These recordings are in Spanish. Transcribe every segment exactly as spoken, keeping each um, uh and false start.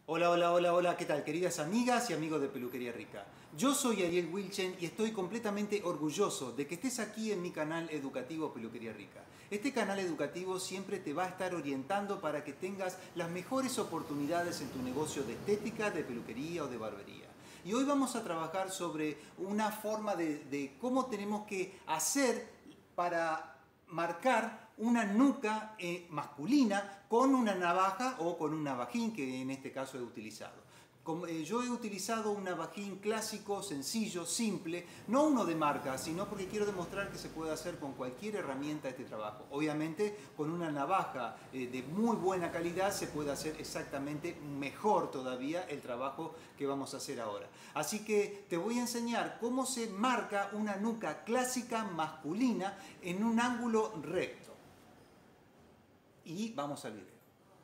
Hola, hola, hola, hola, ¿qué tal? Queridas amigas y amigos de Peluquería Rica. Yo soy Ariel Wilchen y estoy completamente orgulloso de que estés aquí en mi canal educativo Peluquería Rica. Este canal educativo siempre te va a estar orientando para que tengas las mejores oportunidades en tu negocio de estética, de peluquería o de barbería. Y hoy vamos a trabajar sobre una forma de, de cómo tenemos que hacer para marcar una nuca eh, masculina con una navaja o con un navajín, que en este caso he utilizado. Como, eh, yo he utilizado un navajín clásico, sencillo, simple, no uno de marca, sino porque quiero demostrar que se puede hacer con cualquier herramienta este trabajo. Obviamente con una navaja eh, de muy buena calidad se puede hacer exactamente mejor todavía el trabajo que vamos a hacer ahora. Así que te voy a enseñar cómo se marca una nuca clásica masculina en un ángulo recto. Y vamos al video.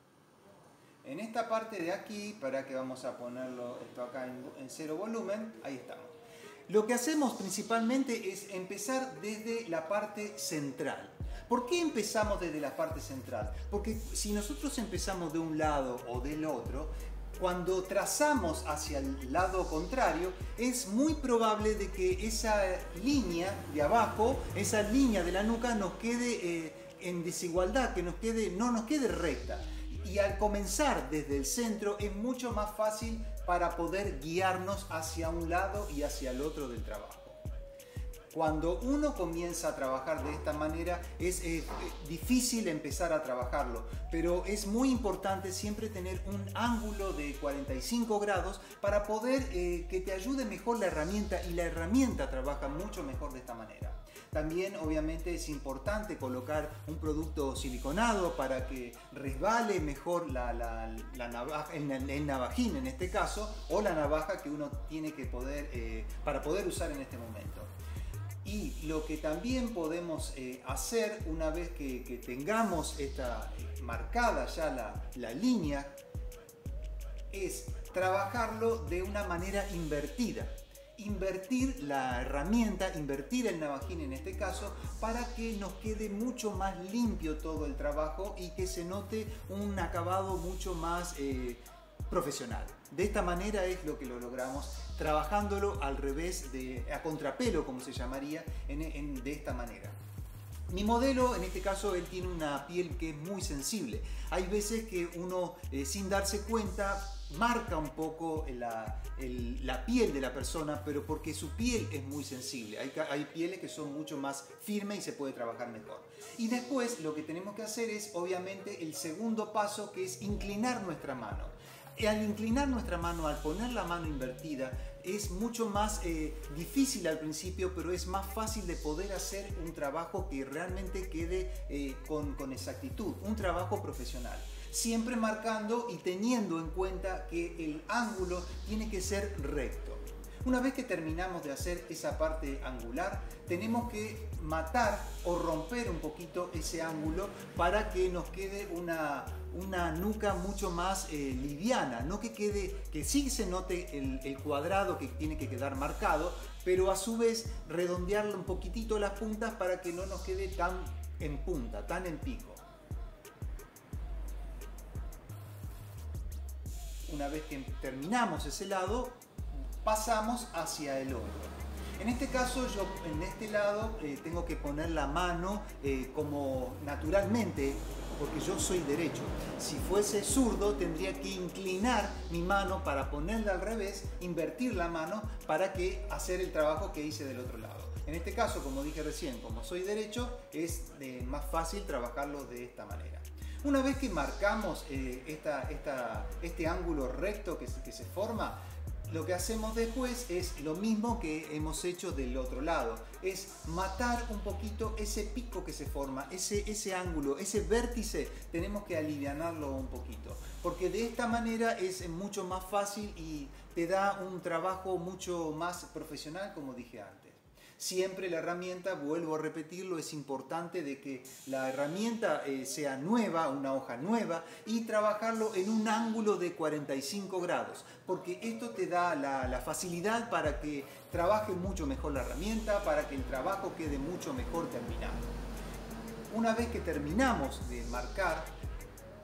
En esta parte de aquí, para que vamos a ponerlo esto acá en, en cero volumen, ahí estamos. Lo que hacemos principalmente es empezar desde la parte central. ¿Por qué empezamos desde la parte central? Porque si nosotros empezamos de un lado o del otro, cuando trazamos hacia el lado contrario, es muy probable de que esa línea de abajo, esa línea de la nuca nos quede eh, en desigualdad, que nos quede, no nos quede recta. Y al comenzar desde el centro es mucho más fácil para poder guiarnos hacia un lado y hacia el otro del trabajo. Cuando uno comienza a trabajar de esta manera es eh, difícil empezar a trabajarlo, pero es muy importante siempre tener un ángulo de cuarenta y cinco grados para poder eh, que te ayude mejor la herramienta, y la herramienta trabaja mucho mejor de esta manera. También obviamente es importante colocar un producto siliconado para que resbale mejor la, la, la navaja, el, el navajín en este caso, o la navaja que uno tiene que poder, eh, para poder usar en este momento. Y lo que también podemos eh, hacer una vez que, que tengamos esta eh, marcada ya la, la línea, es trabajarlo de una manera invertida. Invertir la herramienta, invertir el navajín en este caso, para que nos quede mucho más limpio todo el trabajo y que se note un acabado mucho más eh, profesional. De esta manera es lo que lo logramos, trabajándolo al revés, de, a contrapelo como se llamaría, en, en, de esta manera. Mi modelo, en este caso, él tiene una piel que es muy sensible. Hay veces que uno, eh, sin darse cuenta, marca un poco la, el, la piel de la persona, pero porque su piel es muy sensible. Hay, hay pieles que son mucho más firmes y se puede trabajar mejor. Y después lo que tenemos que hacer es, obviamente, el segundo paso, que es inclinar nuestra mano. Al inclinar nuestra mano, al poner la mano invertida, es mucho más eh, difícil al principio, pero es más fácil de poder hacer un trabajo que realmente quede eh, con, con exactitud, un trabajo profesional. Siempre marcando y teniendo en cuenta que el ángulo tiene que ser recto. Una vez que terminamos de hacer esa parte angular, tenemos que matar o romper un poquito ese ángulo para que nos quede una, una nuca mucho más eh, liviana, no que quede, que sí se note el, el cuadrado que tiene que quedar marcado, pero a su vez redondearle un poquitito las puntas para que no nos quede tan en punta, tan en pico. Una vez que terminamos ese lado, pasamos hacia el otro. En este caso, yo en este lado eh, tengo que poner la mano eh, como naturalmente, porque yo soy derecho. Si fuese zurdo, tendría que inclinar mi mano para ponerla al revés, invertir la mano para que hacer el trabajo que hice del otro lado. En este caso, como dije recién, como soy derecho, es eh, más fácil trabajarlo de esta manera. Una vez que marcamos eh, esta, esta, este ángulo recto que se, que se forma, lo que hacemos después es lo mismo que hemos hecho del otro lado, es matar un poquito ese pico que se forma, ese, ese ángulo, ese vértice, tenemos que alivianarlo un poquito, porque de esta manera es mucho más fácil y te da un trabajo mucho más profesional, como dije antes. Siempre la herramienta, vuelvo a repetirlo, es importante de que la herramienta eh, sea nueva, una hoja nueva, y trabajarlo en un ángulo de cuarenta y cinco grados, porque esto te da la, la facilidad para que trabaje mucho mejor la herramienta, para que el trabajo quede mucho mejor terminado. Una vez que terminamos de marcar,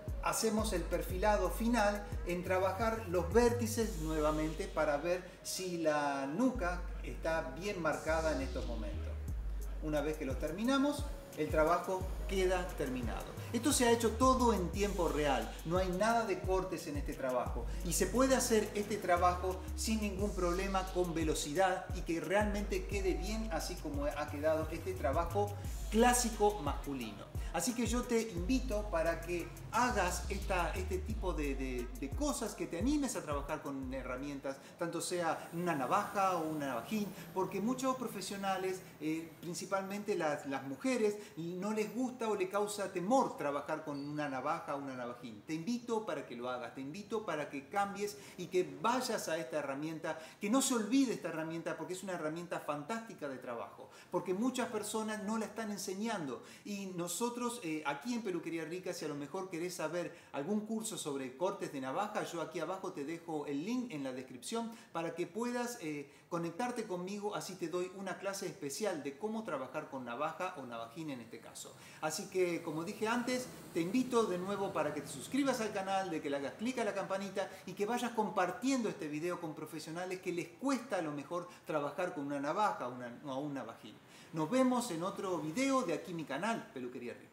hacemos el perfilado final en trabajar los vértices nuevamente para ver si la nuca está bien marcada en estos momentos. Una vez que los terminamos, el trabajo queda terminado. Esto se ha hecho todo en tiempo real, no hay nada de cortes en este trabajo y se puede hacer este trabajo sin ningún problema, con velocidad, y que realmente quede bien así como ha quedado este trabajo clásico masculino. Así que yo te invito para que hagas esta, este tipo de, de, de cosas, que te animes a trabajar con herramientas, tanto sea una navaja o un navajín, porque muchos profesionales, eh, principalmente las, las mujeres, no les gusta o les causa temor trabajar con una navaja o una navajín. Te invito para que lo hagas, te invito para que cambies y que vayas a esta herramienta, que no se olvide esta herramienta, porque es una herramienta fantástica de trabajo, porque muchas personas no la están enseñando y nosotros Eh, aquí en Peluquería Rica, si a lo mejor querés saber algún curso sobre cortes de navaja, yo aquí abajo te dejo el link en la descripción para que puedas eh, conectarte conmigo, así te doy una clase especial de cómo trabajar con navaja o navajín en este caso. Así que, como dije antes, te invito de nuevo para que te suscribas al canal, de que le hagas clic a la campanita y que vayas compartiendo este video con profesionales que les cuesta a lo mejor trabajar con una navaja o una, o un navajín. Nos vemos en otro video de aquí mi canal, Peluquería Rica.